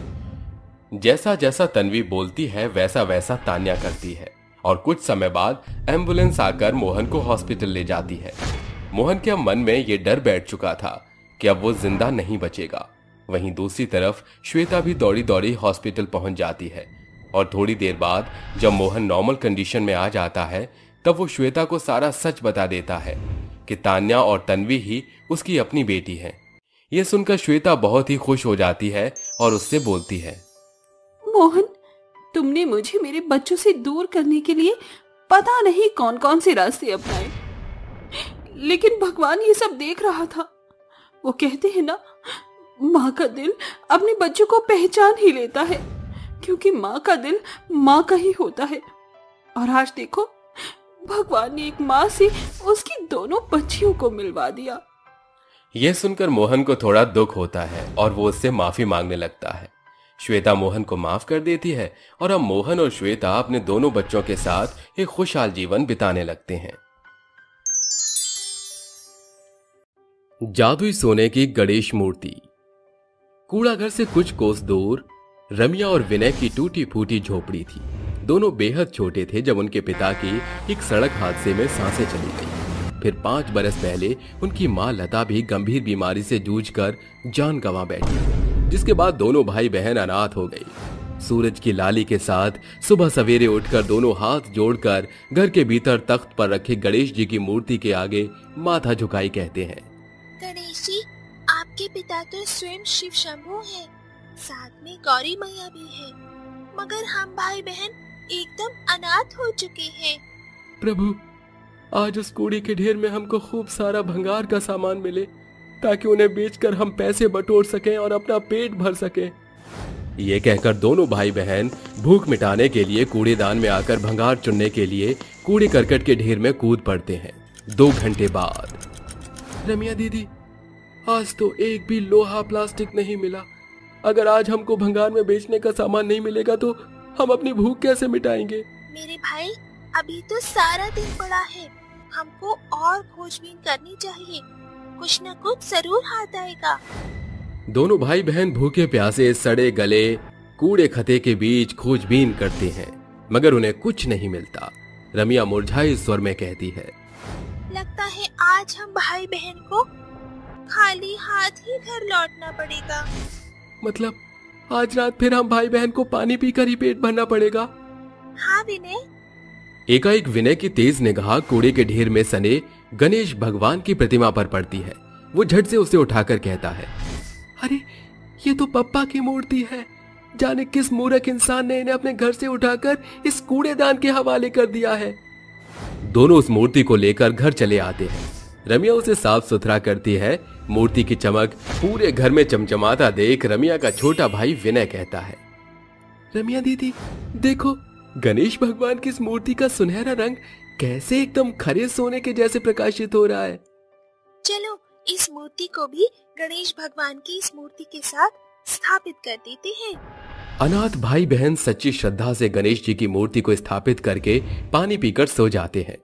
जैसा जैसा तन्वी बोलती है वैसा वैसा तान्या करती है और कुछ समय बाद एम्बुलेंस आकर मोहन को हॉस्पिटल ले जाती है। मोहन के मन में ये डर बैठ चुका था कि अब वो जिंदा नहीं बचेगा। वहीं दूसरी तरफ श्वेता भी दौड़ी दौड़ी हॉस्पिटल पहुंच जाती है और थोड़ी देर बाद जब मोहन नॉर्मल कंडीशन में आ जाता है, तब वो श्वेता को सारा सच बता देता है कि तान्या और तन्वी ही उसकी अपनी बेटी है। ये सुनकर श्वेता बहुत ही खुश हो जाती है और उससे बोलती है, मोहन, तुमने मुझे मेरे बच्चों से दूर करने के लिए पता नहीं कौन कौन से रास्ते अपनाए, लेकिन भगवान ये सब देख रहा था। वो कहते हैं ना, माँ का दिल अपने बच्चों को पहचान ही लेता है, क्योंकि माँ का दिल माँ का ही होता है। और आज देखो, भगवान ने एक माँ से उसकी दोनों बच्चियों को मिलवा दिया। यह सुनकर मोहन को थोड़ा दुख होता है और वो उससे माफी मांगने लगता है। श्वेता मोहन को माफ कर देती है और अब मोहन और श्वेता अपने दोनों बच्चों के साथ एक खुशहाल जीवन बिताने लगते हैं। जादुई सोने की गणेश मूर्ति। कूड़ा घर से कुछ कोस दूर रमिया और विनय की टूटी फूटी झोपड़ी थी। दोनों बेहद छोटे थे जब उनके पिता की एक सड़क हादसे में सांसें चली गई। फिर 5 बरस पहले उनकी मां लता भी गंभीर बीमारी से जूझकर जान गंवा बैठी, जिसके बाद दोनों भाई बहन अनाथ हो गए। सूरज की लाली के साथ सुबह सवेरे उठकर दोनों हाथ जोड़कर घर के भीतर तख्त पर रखे गणेश जी की मूर्ति के आगे माथा झुकाई कहते हैं, गणेश जी, आपके पिता तो स्वयं शिव शंभू हैं, साथ में गौरी मैया भी है, मगर हम भाई बहन एकदम अनाथ हो चुके हैं। प्रभु, आज उस कूड़े के ढेर में हमको खूब सारा भंगार का सामान मिले, ताकि उन्हें बेचकर हम पैसे बटोर सकें और अपना पेट भर सकें। ये कहकर दोनों भाई बहन भूख मिटाने के लिए कूड़ेदान में आकर भंगार चुनने के लिए कूड़े करकट के ढेर में कूद पड़ते हैं। 2 घंटे बाद, रमिया दीदी, आज तो एक भी लोहा प्लास्टिक नहीं मिला। अगर आज हमको भंगार में बेचने का सामान नहीं मिलेगा तो हम अपनी भूख कैसे मिटाएंगे? मेरे भाई, अभी तो सारा दिन पड़ा है, हमको और खोजबीन करनी चाहिए, कुछ न कुछ जरूर हाथ आएगा। दोनों भाई बहन भूखे प्यासे सड़े गले कूड़े खते के बीच खोजबीन करते हैं, मगर उन्हें कुछ नहीं मिलता। रमिया मुरझाए स्वर में कहती है, लगता है आज हम भाई बहन को खाली हाथ ही घर लौटना पड़ेगा। मतलब आज रात फिर हम भाई बहन को पानी पीकर ही पेट भरना पड़ेगा। हाँ विनय। एकाएक विनय की तेज निगाह कूड़े के ढेर में सने गणेश भगवान की प्रतिमा पर पड़ती है। वो झट से उसे उठाकर कहता है, अरे ये तो पप्पा की मूर्ति है। जाने किस मूर्ख इंसान ने इन्हें अपने घर से उठाकर इस कूड़ेदान के हवाले कर दिया है। दोनों उस मूर्ति को लेकर घर चले आते हैं। रमिया उसे साफ सुथरा करती है। मूर्ति की चमक पूरे घर में चमचमाता देख रमिया का छोटा भाई विनय कहता है, रमिया दीदी देखो, गणेश भगवान की इस मूर्ति का सुनहरा रंग कैसे एकदम खरे सोने के जैसे प्रकाशित हो रहा है। चलो इस मूर्ति को भी गणेश भगवान की इस मूर्ति के साथ स्थापित कर देते हैं। अनाथ भाई बहन सच्ची श्रद्धा से गणेश जी की मूर्ति को स्थापित करके पानी पीकर सो जाते हैं।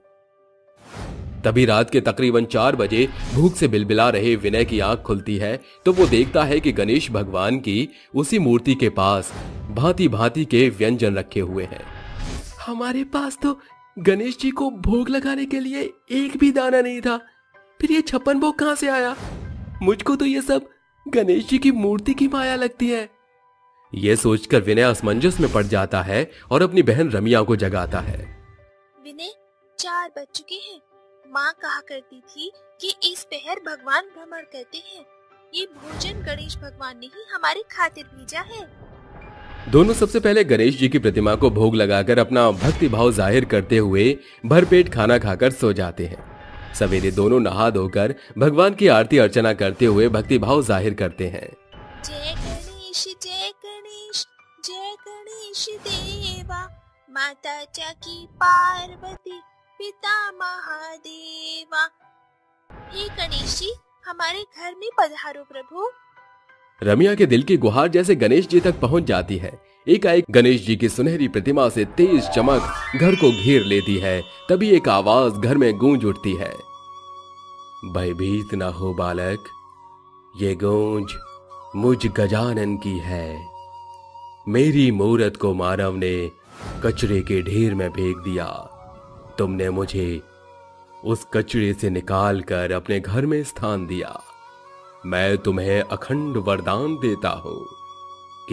तभी रात के तकरीबन 4 बजे भूख से बिलबिला रहे विनय की आंख खुलती है तो वो देखता है कि गणेश भगवान की उसी मूर्ति के पास भांति भांति के व्यंजन रखे हुए हैं। हमारे पास तो गणेश जी को भोग लगाने के लिए एक भी दाना नहीं था, फिर ये 56 भोग कहां से आया? मुझको तो ये सब गणेश जी की मूर्ति की माया लगती है। यह सोचकर विनय असमंजस में पड़ जाता है और अपनी बहन रमिया को जगाता है। विनय 4 बज चुके हैं। माँ कहा करती थी कि इस पहर भगवान भ्रमण करते हैं। ये भोजन गणेश भगवान ने ही हमारे खातिर भेजा है। दोनों सबसे पहले गणेश जी की प्रतिमा को भोग लगाकर अपना भक्ति भाव जाहिर करते हुए भरपेट खाना खाकर सो जाते हैं। सवेरे दोनों नहा धोकर भगवान की आरती अर्चना करते हुए भक्ति भाव जाहिर करते हैं। जय गणेश जय गणेश जय गणेश देवा, माता चाकी पार्वती पिता महादेवा। हे गणेश जी हमारे घर में पधारो प्रभु। रमिया के दिल की गुहार जैसे गणेश जी तक पहुंच जाती है। एकाएक गणेश जी की सुनहरी प्रतिमा से तेज चमक घर को घेर लेती है। तभी एक आवाज घर में गूंज उठती है, भयभीत न हो बालक, ये गूंज मुझ गजानन की है। मेरी मूरत को मानव ने कचरे के ढेर में फेंक दिया। तुमने मुझे उस कचरे से निकालकर अपने घर में स्थान दिया। मैं तुम्हें अखंड वरदान देता हूं कि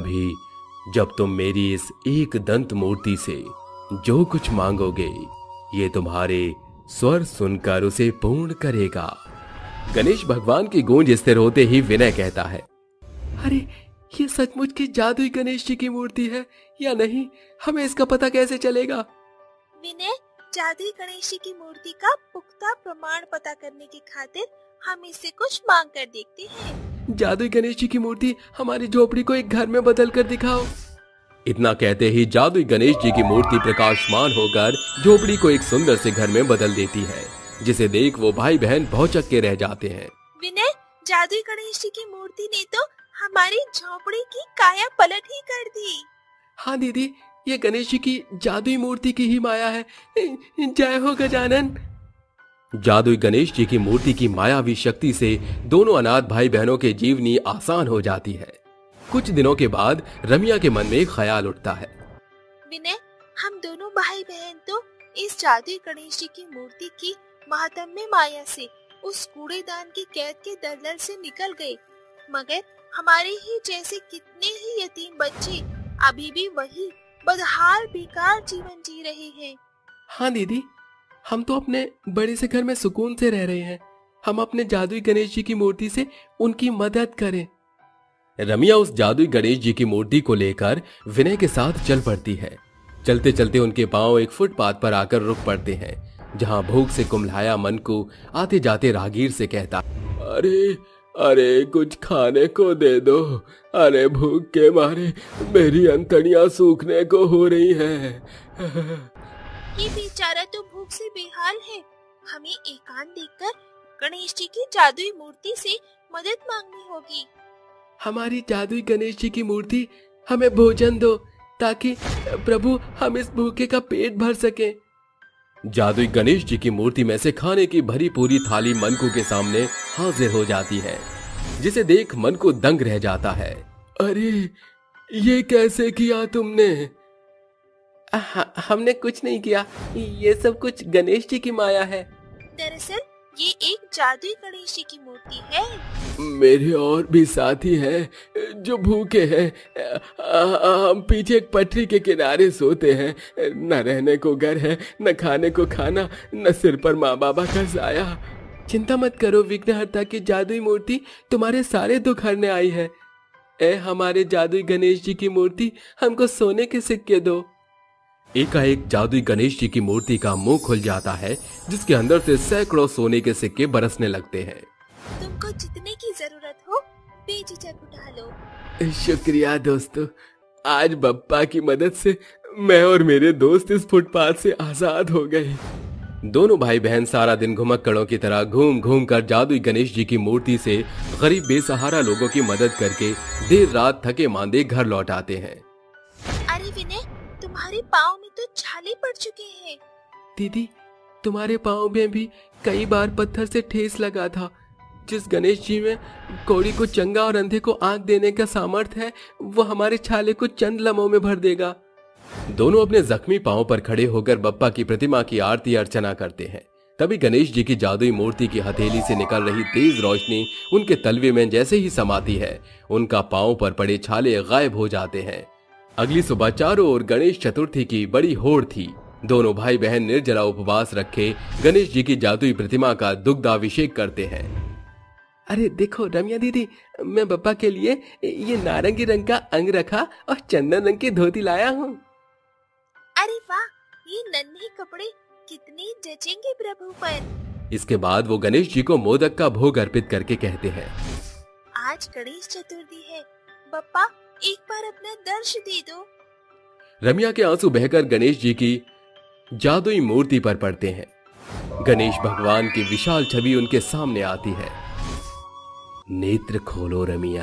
जब तुम मेरी इस एक दंत मूर्ति से जो कुछ मांगोगे, ये तुम्हारे स्वर सुनकर उसे पूर्ण करेगा। गणेश भगवान की गूंज स्थिर होते ही विनय कहता है, अरे ये सचमुच की जादुई गणेश जी की मूर्ति है या नहीं? हमें इसका पता कैसे चलेगा? विनय, जादुई गणेश जी की मूर्ति का पुख्ता प्रमाण पता करने की खातिर हम इससे कुछ मांग कर देखते हैं। जादुई गणेश जी की मूर्ति हमारी झोपड़ी को एक घर में बदल कर दिखाओ। इतना कहते ही जादुई गणेश जी की मूर्ति प्रकाशमान होकर झोपड़ी को एक सुंदर से घर में बदल देती है, जिसे देख वो भाई बहन भौचक के रह जाते हैं। विनय, जादुई गणेश जी की मूर्ति ने तो हमारी झोपड़ी की काया पलट ही कर दी। हाँ दीदी, ये गणेश जी की जादुई मूर्ति की ही माया है। जय हो गजानन। जादुई गणेश जी की मूर्ति की मायावी शक्ति से दोनों अनाथ भाई बहनों के जीवनी आसान हो जाती है। कुछ दिनों के बाद रमिया के मन में एक ख्याल उठता है, विनय, हम दोनों भाई बहन तो इस जादुई गणेश जी की मूर्ति की महात्म्य माया से उस कूड़ेदान की कैद के दलदल से निकल गए, मगर हमारे ही जैसे कितने ही यतीम बच्चे अभी भी वही बदहाल बेकार जीवन जी रहे हैं। हाँ दीदी, हम तो अपने बड़े से घर में सुकून से रह रहे हैं। हम अपने जादुई गणेश जी की मूर्ति से उनकी मदद करें। रमिया उस जादुई गणेश जी की मूर्ति को लेकर विनय के साथ चल पड़ती है। चलते चलते उनके पांव एक फुटपाथ पर आकर रुक पड़ते हैं, जहां भूख से कुम्हलाया मन को आते जाते राहगीर से कहता, अरे अरे कुछ खाने को दे दो। अरे भूख के मारे मेरी अंतड़ियां सूखने को हो रही हैं। ये बेचारा तो भूख से बेहाल है। हमें एकांत देखकर गणेश जी की जादुई मूर्ति से मदद मांगनी होगी। हमारी जादुई गणेश जी की मूर्ति हमें भोजन दो, ताकि प्रभु हम इस भूखे का पेट भर सकें। जादुई गणेश जी की मूर्ति में से खाने की भरी पूरी थाली मनकू के सामने हाजिर हो जाती है, जिसे देख मनकू दंग रह जाता है। अरे ये कैसे किया तुमने? हमने कुछ नहीं किया, ये सब कुछ गणेश जी की माया है। दरअसल ये एक जादुई गणेश जी की मूर्ति है। मेरे और भी साथी हैं जो भूखे हैं। हम पीछे एक पटरी के किनारे सोते हैं। न रहने को घर है, न खाने को खाना, न सिर पर माँ बाबा का साया। चिंता मत करो विघ्नहर्ता की जादुई मूर्ति तुम्हारे सारे दुख हरने आई है। ए हमारे जादुई गणेश जी की मूर्ति, हमको सोने के सिक्के दो। एकाएक जादुई गणेश जी की मूर्ति का मुंह खुल जाता है, जिसके अंदर से सैकड़ों सोने के सिक्के बरसने लगते हैं। तुमको जितने की जरूरत हो बेझिझक उठा लो। शुक्रिया दोस्तों, आज बप्पा की मदद से मैं और मेरे दोस्त इस फुटपाथ से आजाद हो गए। दोनों भाई बहन सारा दिन घुमक्कड़ों की तरह घूम घूम कर जादुई गणेश जी की मूर्ति से गरीब बेसहारा लोगों की मदद करके देर रात थके मांदे घर लौट आते हैं। अरे विनय, तुम्हारे पाँव में तो छाले पड़ चुके हैं। दीदी, तुम्हारे पाँव में भी कई बार पत्थर से ठेस लगा था। जिस गणेश जी में कोड़ी को चंगा और अंधे को आंख देने का सामर्थ्य है, वो हमारे छाले को चंद लम्हों में भर देगा। दोनों अपने जख्मी पांव पर खड़े होकर बप्पा की प्रतिमा की आरती अर्चना करते हैं। तभी गणेश जी की जादुई मूर्ति की हथेली से निकल रही तेज रोशनी उनके तलवे में जैसे ही समाती है, उनका पांव पर पड़े छाले गायब हो जाते हैं। अगली सुबह चारों ओर गणेश चतुर्थी की बड़ी होड़ थी। दोनों भाई बहन निर्जला उपवास रखे गणेश जी की जादुई प्रतिमा का दुग्धाभिषेक करते हैं। अरे देखो रम्या दीदी, मैं बप्पा के लिए ये नारंगी रंग का अंग रखा और चंदन रंग की धोती लाया हूँ। अरे वाह, ये नन्हे कपड़े कितने जचेंगे प्रभु पर। इसके बाद वो गणेश जी को मोदक का भोग अर्पित करके कहते हैं, आज गणेश चतुर्थी है, बप्पा एक बार अपना दर्श दे दो। रम्या के आंसू बहकर गणेश जी की जादुई मूर्ति पर पड़ते हैं। गणेश भगवान की विशाल छवि उनके सामने आती है। नेत्र खोलो रमिया।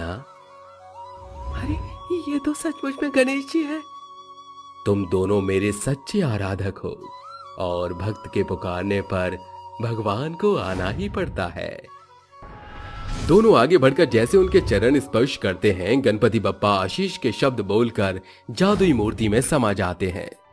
अरे ये तो सचमुच में गणेश जी है। तुम दोनों मेरे सच्चे आराधक हो और भक्त के पुकारने पर भगवान को आना ही पड़ता है। दोनों आगे बढ़कर जैसे उनके चरण स्पर्श करते हैं, गणपति बप्पा आशीष के शब्द बोलकर जादुई मूर्ति में समा जाते हैं।